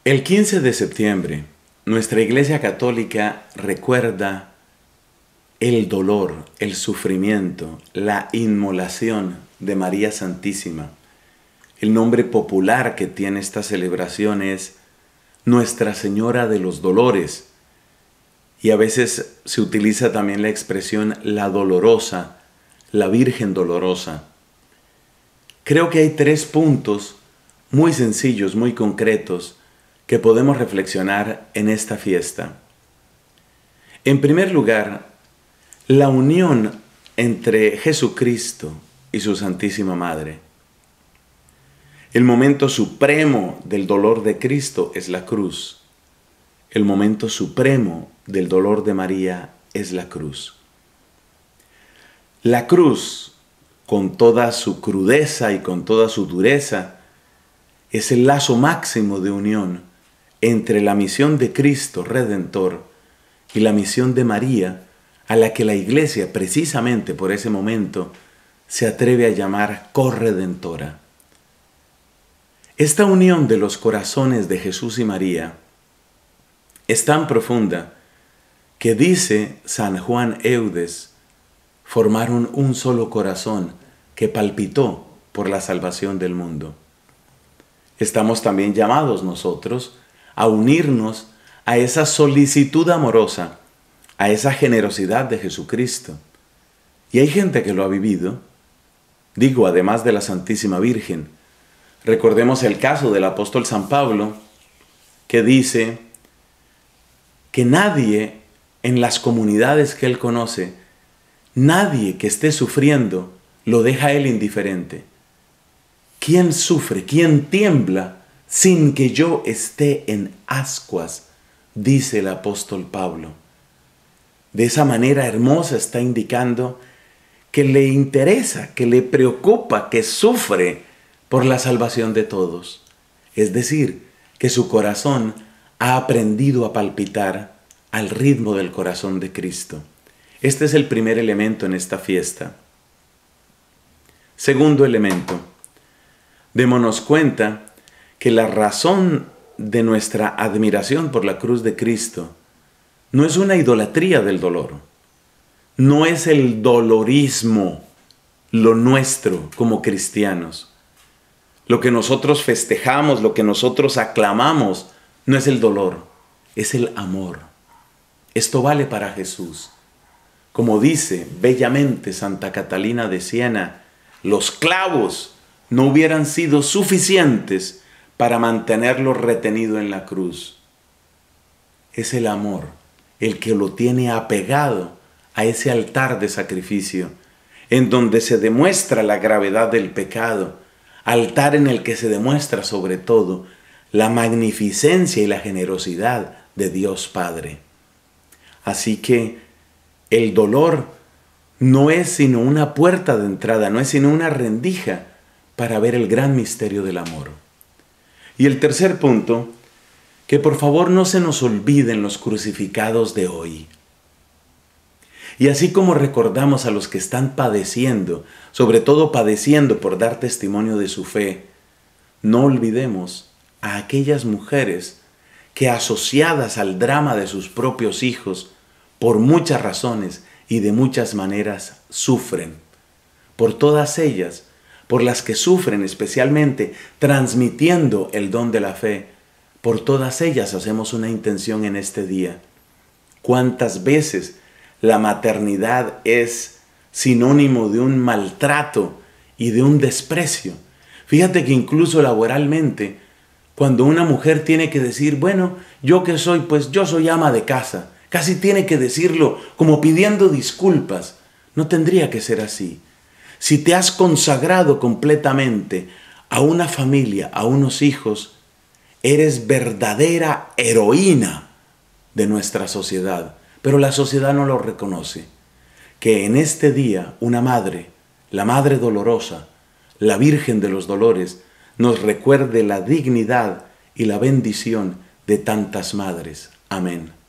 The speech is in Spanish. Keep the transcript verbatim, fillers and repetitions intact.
El quince de septiembre, nuestra Iglesia Católica recuerda el dolor, el sufrimiento, la inmolación de María Santísima. El nombre popular que tiene esta celebración es Nuestra Señora de los Dolores. Y a veces se utiliza también la expresión la Dolorosa, la Virgen Dolorosa. Creo que hay tres puntos muy sencillos, muy concretos, que podemos reflexionar en esta fiesta. En primer lugar, la unión entre Jesucristo y su Santísima Madre. El momento supremo del dolor de Cristo es la cruz. El momento supremo del dolor de María es la cruz. La cruz, con toda su crudeza y con toda su dureza, es el lazo máximo de unión entre la misión de Cristo Redentor y la misión de María, a la que la Iglesia, precisamente por ese momento, se atreve a llamar corredentora. Esta unión de los corazones de Jesús y María es tan profunda que dice San Juan Eudes, formaron un solo corazón que palpitó por la salvación del mundo. Estamos también llamados nosotros a unirnos a esa solicitud amorosa, a esa generosidad de Jesucristo. Y hay gente que lo ha vivido, digo, además de la Santísima Virgen. Recordemos el caso del apóstol San Pablo, que dice que nadie en las comunidades que él conoce, nadie que esté sufriendo, lo deja a él indiferente. ¿Quién sufre? ¿Quién tiembla sin que yo esté en ascuas? Dice el apóstol Pablo. De esa manera hermosa está indicando que le interesa, que le preocupa, que sufre por la salvación de todos. Es decir, que su corazón ha aprendido a palpitar al ritmo del corazón de Cristo. Este es el primer elemento en esta fiesta. Segundo elemento, démonos cuenta que la razón de nuestra admiración por la cruz de Cristo no es una idolatría del dolor, no es el dolorismo lo nuestro como cristianos. Lo que nosotros festejamos, lo que nosotros aclamamos, no es el dolor, es el amor. Esto vale para Jesús. Como dice bellamente Santa Catalina de Siena, los clavos no hubieran sido suficientes para mantenerlo retenido en la cruz. Es el amor el que lo tiene apegado a ese altar de sacrificio, en donde se demuestra la gravedad del pecado, altar en el que se demuestra sobre todo la magnificencia y la generosidad de Dios Padre. Así que el dolor no es sino una puerta de entrada, no es sino una rendija para ver el gran misterio del amor. Y el tercer punto, que por favor no se nos olviden los crucificados de hoy. Y así como recordamos a los que están padeciendo, sobre todo padeciendo por dar testimonio de su fe, no olvidemos a aquellas mujeres que, asociadas al drama de sus propios hijos, por muchas razones y de muchas maneras sufren. Por todas ellas, por las que sufren especialmente transmitiendo el don de la fe, por todas ellas hacemos una intención en este día. ¿Cuántas veces la maternidad es sinónimo de un maltrato y de un desprecio? Fíjate que incluso laboralmente, cuando una mujer tiene que decir, bueno, ¿yo qué soy? Pues yo soy ama de casa. Casi tiene que decirlo como pidiendo disculpas. No tendría que ser así. Si te has consagrado completamente a una familia, a unos hijos, eres verdadera heroína de nuestra sociedad. Pero la sociedad no lo reconoce. Que en este día una madre, la Madre Dolorosa, la Virgen de los Dolores, nos recuerde la dignidad y la bendición de tantas madres. Amén.